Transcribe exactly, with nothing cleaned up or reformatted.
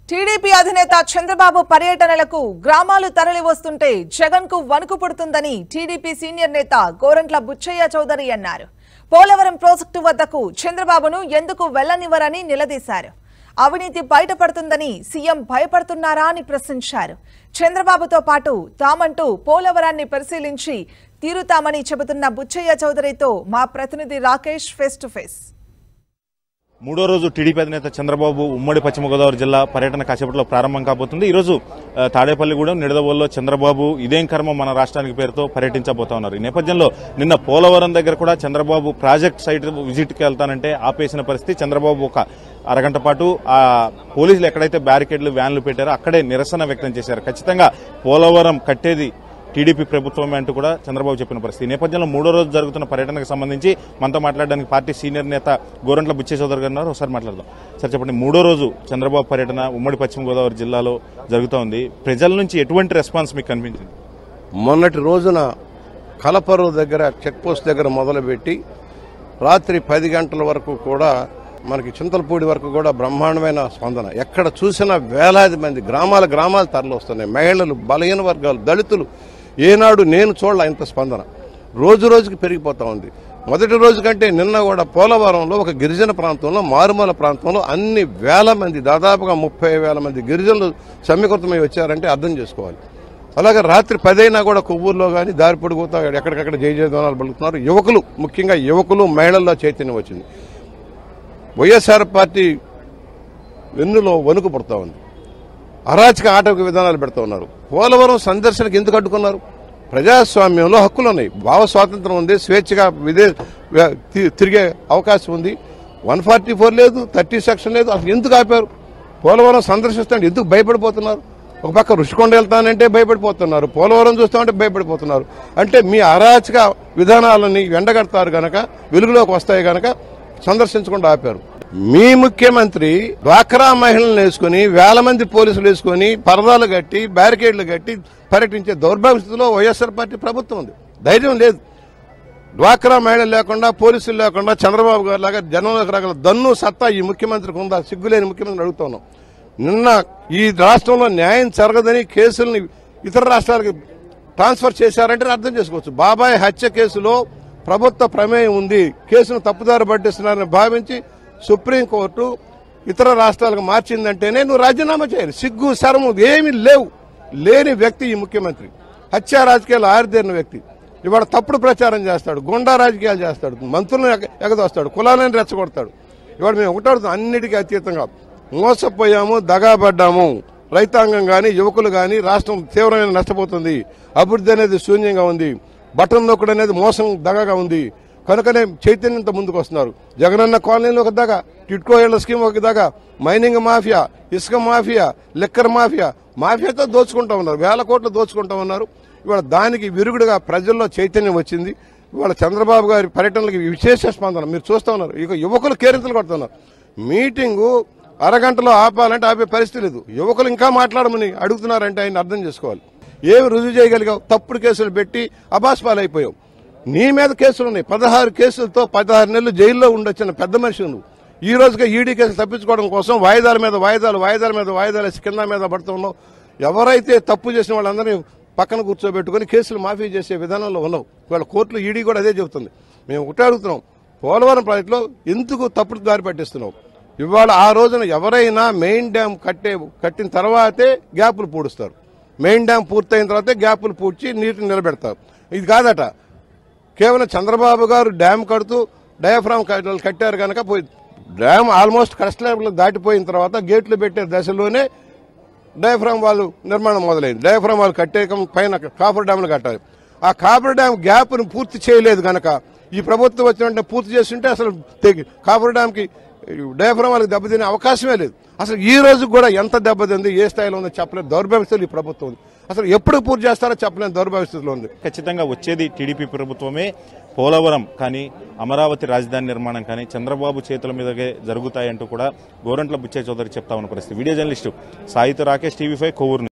TDP అధినేత చంద్రబాబు పర్యటనలకు గ్రామాలు తరలి వస్తుంటే జగన్ కు వణుకు పుడుతుందని టీడీపీ సీనియర్ నేత గోరంట్ల బుచ్చయ్య చౌదరి అన్నారు. పోలవరం ప్రాజెక్టు వద్దకు చంద్రబాబును ఎందుకు వెళ్లనివ్వరని నిలదీశారు. అవినీతి బయటపడుతుందని సీఎం భయపడుతున్నారా అని ప్రశ్నించారు. చంద్రబాబుతో పాటు తామంటూ పోలవరాన్ని పరిశీలించి తీరుతామని చెబుతున్న బుచ్చయ్య చౌదరితో మా ప్రతినిధి రాకేష్ ఫేస్ టు ఫేస్. మూడో రోజు టీడీపీ అధినేత చంద్రబాబు ఉమ్మడి పశ్చిమ గోదావరి జిల్లా పర్యటన కాసేపట్లో ప్రారంభం కాబోతుంది. ఈ రోజు తాడేపల్లిగూడెం, నిడదవోలులో చంద్రబాబు ఇదేం కర్మ మన రాష్ట్రానికి పేరుతో పర్యటించబోతా ఉన్నారు. ఈ నేపథ్యంలో నిన్న పోలవరం దగ్గర కూడా చంద్రబాబు ప్రాజెక్ట్ సైట్ విజిట్కి వెళ్తానంటే ఆపేసిన పరిస్థితి. చంద్రబాబు ఒక అరగంట పాటు ఆ పోలీసులు ఎక్కడైతే బ్యారికేడ్లు వ్యాన్లు పెట్టారో అక్కడే నిరసన వ్యక్తం చేశారు. ఖచ్చితంగా పోలవరం కట్టేది టీడీపీ ప్రభుత్వమే అంటూ కూడా చంద్రబాబు చెప్పిన పరిస్థితి. ఈ నేపథ్యంలో మూడో రోజు జరుగుతున్న పర్యటనకు సంబంధించి మనతో మాట్లాడడానికి పార్టీ సీనియర్ నేత గోరంట్ల బుచ్చయ్య చౌదరి గారు ఉన్నారు. ఒకసారి మాట్లాడదాం. సార్ చెప్పండి, మూడో రోజు చంద్రబాబు పర్యటన ఉమ్మడి పశ్చిమ గోదావరి జిల్లాలో జరుగుతోంది. ప్రజల నుంచి ఎటువంటి రెస్పాన్స్ మీకు కనిపించింది? మొన్నటి రోజున కలపరు దగ్గర చెక్ పోస్ట్ దగ్గర మొదలుపెట్టి రాత్రి పది గంటల వరకు కూడా మనకి చింతలపూడి వరకు కూడా బ్రహ్మాండమైన స్పందన. ఎక్కడ చూసినా వేలాది మంది గ్రామాల గ్రామాలు తరలి వస్తున్నాయి. మహిళలు, బలహీన వర్గాలు, దళితులు ఏనాడు నేను చూడాల ఇంత స్పందన రోజు రోజుకి పెరిగిపోతా ఉంది. మొదటి రోజు కంటే నిన్న కూడా పోలవరంలో ఒక గిరిజన ప్రాంతంలో, మారుమూల ప్రాంతంలో అన్ని వేల మంది, దాదాపుగా ముప్పై వేల మంది గిరిజనులు సమీకృతమై వచ్చారంటే అర్థం చేసుకోవాలి. అలాగే రాత్రి పదైనా కూడా కొవ్వూరులో కానీ దారి పొడుగుతా ఎక్కడికక్కడ జయ జయధ్వానాలు పలుకుతున్నారు. యువకులు, ముఖ్యంగా యువకులు, మహిళల్లో చైతన్యం వచ్చింది. వైఎస్ఆర్ పార్టీ వెన్నులో వణుకు పుడతా ఉంది. అరాచక ఆటవిక విధానాలు పెడతా ఉన్నారు. పోలవరం సందర్శనకు ఎందుకు అడ్డుకున్నారు? ప్రజాస్వామ్యంలో హక్కులు ఉన్నాయి, భావ స్వాతంత్రం ఉంది, స్వేచ్ఛగా విదే తిరిగే అవకాశం ఉంది. వన్ ఫార్టీ ఫోర్ లేదు, థర్టీ సెక్షన్ లేదు. అసలు ఎందుకు ఆపారు? పోలవరం సందర్శిస్తాంటే ఎందుకు భయపడిపోతున్నారు? ఒక పక్క రుషికొండ వెళ్తానంటే భయపడిపోతున్నారు, పోలవరం చూస్తామంటే భయపడిపోతున్నారు. అంటే మీ అరాచక విధానాలని ఎండగడతారు గనక, వెలుగులోకి వస్తాయి గనక సందర్శించకుండా ఆపారు. మీ ముఖ్యమంత్రి డ్వాక్రా మహిళలను వేసుకుని, వేల మంది పోలీసులు వేసుకుని, పరదాలు కట్టి, బ్యారికేడ్లు కట్టి పర్యటించే దౌర్భాగ్య స్థితిలో వైఎస్ఆర్ పార్టీ ప్రభుత్వం ఉంది. ధైర్యం లేదు. డ్వాక్రా మహిళలు లేకుండా, పోలీసులు లేకుండా చంద్రబాబు గారు లాగా జనంలోకి రాగల దన్ను సత్తా ఈ ముఖ్యమంత్రికి ఉందా? సిగ్గులేని ముఖ్యమంత్రిని అడుగుతున్నాం. నిన్న ఈ రాష్ట్రంలో న్యాయం జరగదని కేసుల్ని ఇతర రాష్ట్రాలకు ట్రాన్స్ఫర్ చేశారంటే అర్థం చేసుకోవచ్చు. బాబాయ్ హత్య కేసులో ప్రభుత్వ ప్రమేయం ఉంది, కేసును తప్పుదారి పట్టిస్తున్నారని భావించి సుప్రీంకోర్టు ఇతర రాష్ట్రాలకు మార్చిందంటేనే నువ్వు రాజీనామా చేయాలి. సిగ్గు శరము ఏమీ లేవు లేని వ్యక్తి ఈ ముఖ్యమంత్రి. హత్యా రాజకీయాలు ఆరితేరిన వ్యక్తి. ఇవాళ తప్పుడు ప్రచారం చేస్తాడు, గుండా రాజకీయాలు చేస్తాడు, మంత్రులను ఎగదోస్తాడు, కులాలను రెచ్చగొడతాడు. ఇవాళ మేము ఒకటాడుతాం, అన్నిటికీ అతీతంగా మోసపోయాము, దగాబడ్డాము. రైతాంగం కానీ, యువకులు కానీ రాష్ట్రం తీవ్రమైన నష్టపోతుంది. అభివృద్ధి అనేది శూన్యంగా ఉంది. బటన్ నొక్కడు అనేది మోసం, దగగా ఉంది. కనుకనే చైతన్యంతో ముందుకు వస్తున్నారు. జగనన్న కాలనీలో ఒక దగ, టిట్కో ఇళ్ల స్కీమ్ ఒక దగ, మైనింగ్ మాఫియా, ఇసుక మాఫియా, లిక్కర్ మాఫియా, మాఫియాతో దోచుకుంటా ఉన్నారు. వేల కోట్లు దోచుకుంటా ఉన్నారు. ఇవాళ దానికి విరుగుడుగా ప్రజల్లో చైతన్యం వచ్చింది. ఇవాళ చంద్రబాబు గారి పర్యటనలకు విశేష స్పందన మీరు చూస్తూ ఉన్నారు. ఇక యువకులు కేరింతలు కొడుతున్నారు. మీటింగు అరగంటలో ఆపాలంటే ఆపే పరిస్థితి లేదు. యువకులు ఇంకా మాట్లాడమని అడుగుతున్నారంటే ఆయన అర్థం చేసుకోవాలి. ఏమి రుజువు చేయగలిగావు? తప్పుడు కేసులు పెట్టి అబాస్పాలైపోయావు. నీ మీద కేసులు ఉన్నాయి. పదహారు కేసులతో పదహారు నెలలు జైల్లో ఉండొచ్చిన పెద్ద మనిషి నువ్వు. ఈ రోజుగా ఈడీ కేసులు తప్పించుకోవడం కోసం వాయిదాల మీద వాయిదాలు వాయిదాల మీద వాయిదాలు వేసి కింద మీద పడుతున్నావు. ఎవరైతే తప్పు చేసిన వాళ్ళందరినీ పక్కన కూర్చోబెట్టుకుని కేసులు మాఫీ చేసే విధానంలో ఉన్నావు. ఇవాళ కోర్టులో ఈడీ కూడా అదే చెబుతుంది. మేము ఒకటే అడుగుతున్నాం, పోలవరం ప్రాజెక్టులో ఎందుకు తప్పుడు దారి పట్టిస్తున్నావు? ఇవాళ ఆ రోజున ఎవరైనా మెయిన్ డ్యామ్ కట్టే కట్టిన తర్వాతే గ్యాపులు పూడుస్తారు. మెయిన్ డ్యామ్ పూర్తయిన తర్వాతే గ్యాపులు పూడ్చి నీటిని నిలబెడతారు. ఇది కాదట. కేవలం చంద్రబాబు గారు డ్యామ్ కడుతూ డయాఫ్రామ్ కట్టారు కనుక పోయి డ్యామ్ ఆల్మోస్ట్ కరెక్ట్ లెవెల్ దాటిపోయిన తర్వాత గేట్లు పెట్టే దశలోనే డయాఫ్రామ్ వాళ్ళు నిర్మాణం మొదలైంది. డయాఫ్రామ్ వాళ్ళు కట్టే పైన కాపర్ డ్యామ్లు కట్టాలి. ఆ కాపర్ డ్యామ్ గ్యాప్ను పూర్తి చేయలేదు కనుక ఈ ప్రభుత్వం వచ్చిన పూర్తి చేస్తుంటే అసలు కాపర్ డ్యామ్కి డయాఫ్రామ్ వాళ్ళకి దెబ్బతినే అవకాశమే లేదు. అసలు ఈ రోజు కూడా ఎంత దెబ్బతింది, ఏ స్థాయిలో ఉందో చెప్పలేదు. దౌర్భాగ్యస్థితులు ఈ ప్రభుత్వం ఉంది. అసలు ఎప్పుడు పూర్తి చేస్తారో చెప్పలేని దౌర్భాగ్యస్థితిలో ఉంది. ఖచ్చితంగా వచ్చేది టీడీపీ ప్రభుత్వమే. పోలవరం కానీ, అమరావతి రాజధాని నిర్మాణం కానీ చంద్రబాబు చేతుల మీదకే జరుగుతాయంటూ కూడా గోరంట్ల బుచ్చయ్య చౌదరి చెప్తా ఉన్న పరిస్థితి. వీడియో జర్నలిస్టు సాయితో రాకేష్, టీవీ ఫైవ్ కొవ్వూరు.